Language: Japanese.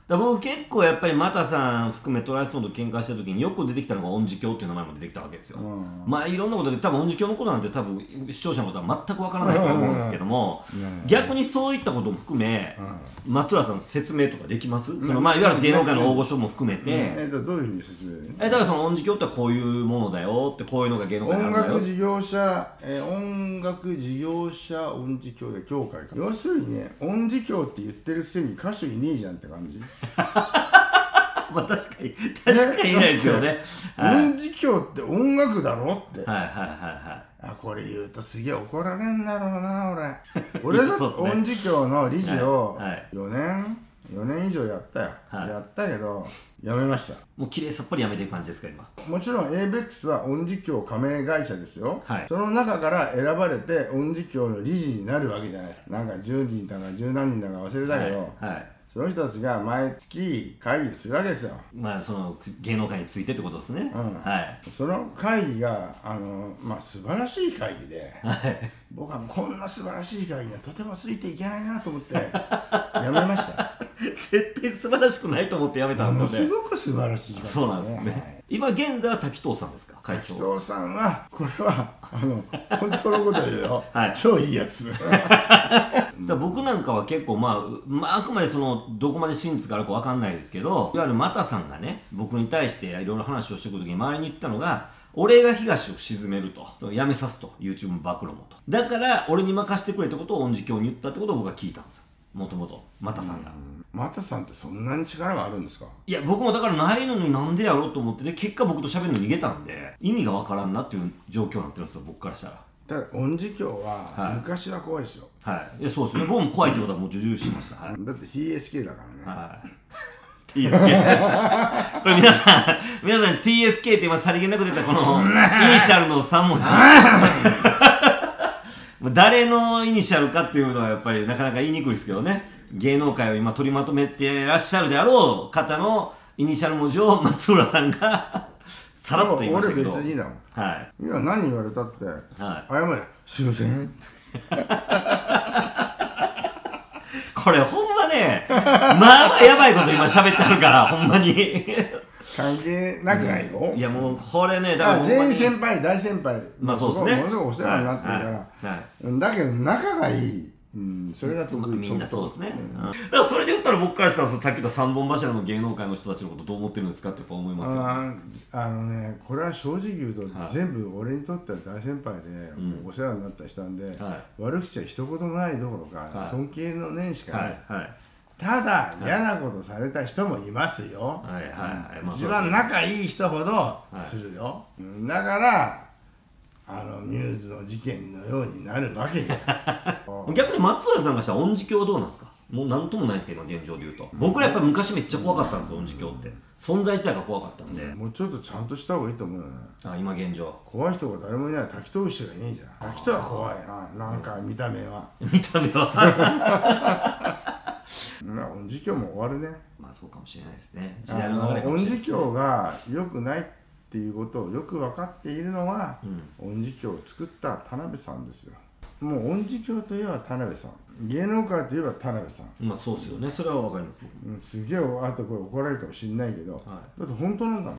だから僕結構やっぱり又さん含めトライストーンと喧嘩した時によく出てきたのが恩師教っていう名前も出てきたわけですよ。まあいろんなことで多分恩師教のことなんて多分視聴者のことは全くわからないと思うんですけども、逆にそういったことも含め、松浦さん説明とかできます？そのまあいわゆる芸能界の大御所も含めて、 どういうふうに説明？ だからその恩師教ってこういうものだよって、こういうのが芸能界にあるんだよ。 音楽事業者音痴教で協会か。要するにね、音痴教って言ってるくせに歌手いねえじゃんって感じ。 まあ確かにいないですよね。 音痴教って音楽だろって。 はいはいはいはい。 これ言うとすげえ怒られんだろうな俺。俺だって音痴教の理事を4年以上やったよ。やったけどやめました。 もうきれいさっぱりやめていく感じですか今？ もちろん ABEX は音痴教加盟会社ですよ。その中から選ばれて音痴教の理事になるわけじゃないですか。なんか10人だか10何人だか忘れたけど、その人たちが毎月会議するわけですよ。 まあその芸能界についてってことですね。 その会議がまあ素晴らしい会議で、僕はこんな素晴らしい会議にはとてもついていけないなと思ってやめました。 絶対素晴らしくないと思ってやめたんですよね。 すごく素晴らしい会議ですね。そうなんですね。 今現在は滝藤さんですか、会長？ 滝藤さんはこれは本当のこと言うよ。超いいやつ。 僕なんかは結構あくまでそのどこまで真実があるかわかんないですけど、いわゆる又さんがね、僕に対していろいろ話をしてくるときに周りに言ったのが、俺が東を沈めると、そのやめさすと、 YouTube 暴露もと、だから俺に任せてくれってことを恩師教に言ったってことを僕は聞いたんですよ、もともと又さんが。 又さんってそんなに力があるんですか？ いや僕もだからないのになんでやろうと思って、で結果僕と喋るの逃げたんで意味がわからんなっていう状況になってるんですよ、僕からしたら。 だから恩師教は昔は怖いですよ。 いやそうですね、僕も怖いってことはもう受注しました。 だって TSK だからね。 TSK これ皆さん TSK って今さりげなく出たこのイニシャルの3文字誰のイニシャルかっていうのはやっぱりなかなか言いにくいですけどね。芸能界を今取りまとめてらっしゃるであろう方のイニシャル文字を松浦さんがさらっと言いましたけど、 俺別にだもん。今何言われたって謝れ、すいません。 これほんまね、まあやばいこと今喋ってあるからほんまに関係なくないよ。 いやもうこれね、だから全員先輩大先輩、 まあそうですね、 ものすごくお世話になってるからだけど仲がいい、それが得意。 みんなそうですね。だからそれで言ったら僕からしたらさっき言った三本柱の芸能界の人たちのことどう思ってるんですかってやっぱ思いますよ。 これは正直言うと全部俺にとっては大先輩でお世話になった人なんで、悪口は一言もないどころか尊敬の念しかないです。ただ嫌なことされた人もいますよ。一番仲いい人ほどするよ。だからミューズの事件のようになるわけじゃん。 逆に松浦さんがしたら恩師教どうなんですか？もうなんともないですけど今現状で言うと。僕らやっぱり昔めっちゃ怖かったんですよ、恩師教って。存在自体が怖かったんで。 もうちょっとちゃんとした方がいいと思うよね。 今現状怖い人が誰もいない。滝藤氏がいねえじゃん。滝藤は怖いな、なんか見た目は。 見た目は恩師教も終わるね。 まあそうかもしれないですね。時代の流れかも恩しれない師教が良くないっていうことをよく分かっているのは、恩師教を作った田辺さんですよ。もう恩師教といえば田辺さん、芸能界といえば田辺さん。 まあそうですよね、それは分かります。 すげえあとこれ怒られるかもしれないけど、だって本当なんだもん。